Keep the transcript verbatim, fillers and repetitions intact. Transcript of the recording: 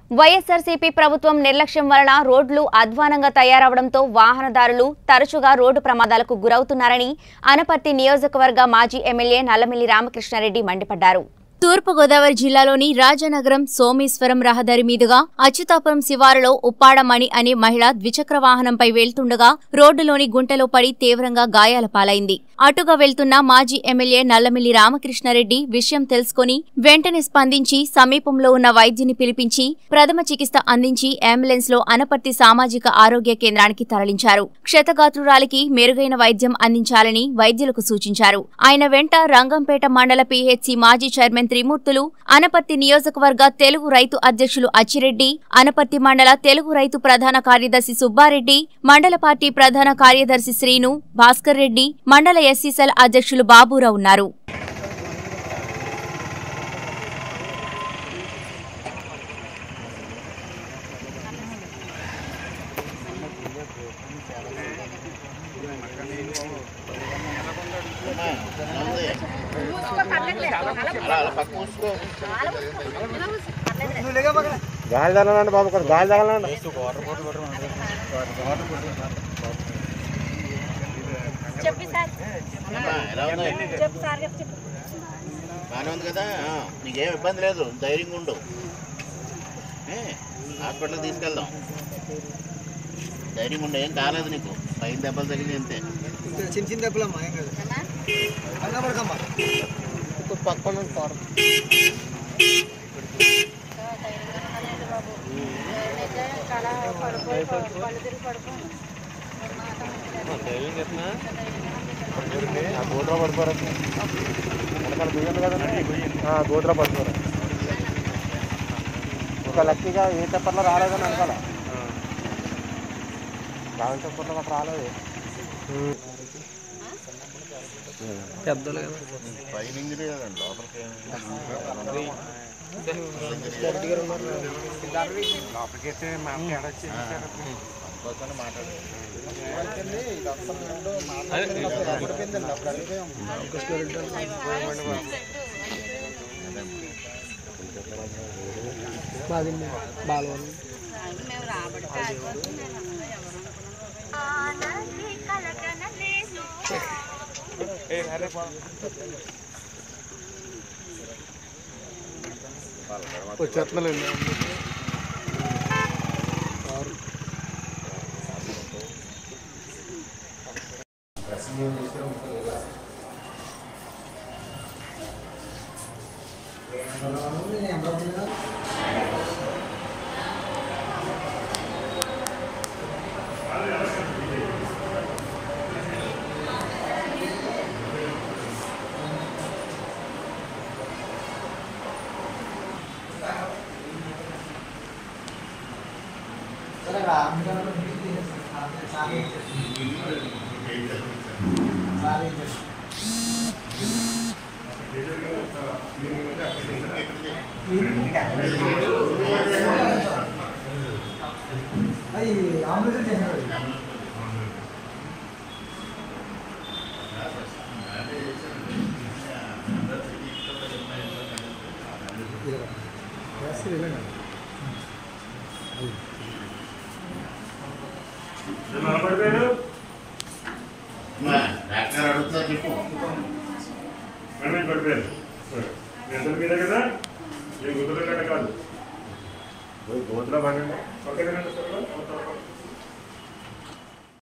వైఎస్ఆర్సీపీ ప్రభుత్వం నిర్లక్ష్యం వలన రోడ్లు అధ్వానంగా తయారవడంతో వాహనదారులు తరచుగా రోడ్డు ప్రమాదాలకు గురవుతున్నారని అనపర్తి నియోజకవర్గ మాజీ ఎమ్మెల్యే నల్లమిల్లి రామకృష్ణారెడ్డి మండిపడ్డారు. తూర్పు గోదావరి జిల్లాలోని రాజనగరం సోమేశ్వరం రహదారి మీదుగా అచ్యుతాపురం శివారులో ఉప్పాడమణి అనే మహిళ ద్విచక్ర వాహనంపై వెళ్తుండగా రోడ్డులోని గుంటలో పడి తీవ్రంగా గాయాల పాలైంది. అటుగా వెళ్తున్న మాజీ ఎమ్మెల్యే నల్లమిల్లి రామకృష్ణారెడ్డి విషయం తెలుసుకుని వెంటనే స్పందించి సమీపంలో ఉన్న వైద్యుని పిలిపించి ప్రథమ చికిత్స అందించి అంబులెన్స్ లో అనపర్తి సామాజిక ఆరోగ్య కేంద్రానికి తరలించారు. క్షతగాత్రురాలికి మెరుగైన వైద్యం అందించాలని వైద్యులకు సూచించారు. ఆయన వెంట రంగంపేట మండల పీహెచ్సీ మాజీ చైర్మన్ త్రిమూర్తులు, అనపర్తి నియోజకవర్గ తెలుగు రైతు అధ్యక్షులు అచ్చిరెడ్డి, అనపర్తి మండల తెలుగు రైతు ప్రధాన కార్యదర్శి సుబ్బారెడ్డి, మండల పార్టీ ప్రధాన కార్యదర్శి శ్రీను, భాస్కర్ రెడ్డి, మండల ఎస్సీసెల్ అధ్యక్షులు బాబూరావు ఉన్నారు. గాలి తగలండి బాబు, గాలి తగలండి. బాగానే ఉంది కదా, నీకేం ఇబ్బంది లేదు, ధైర్యంగా ఉండు. హాస్పిటల్కి తీసుకెళ్దాం, ధైర్యంగా ఉండు, ఏం కాలేదు నీకు. పైన దెబ్బలు తగిలింది అంతే, చిన్న చిన్న దెబ్బలమ్మా, ఏం కాదు. పక్కన గోద్రా పడిపోరా, వెనకాల గుయ్యండి కదండి, గోద్రా పడిపోరా. ఒక లక్కీగా ఏ చెప్పర్లో రాలేదని వెనకాల రావి చెప్పర్లో అక్కడ రాలేదు. పెద్దలు పైన ఇంజరీ కదండి, లోపలికి లోపలికైతే మాట్లాడారు. వచ్చేస్తున్నానండి. గోద్రా బండి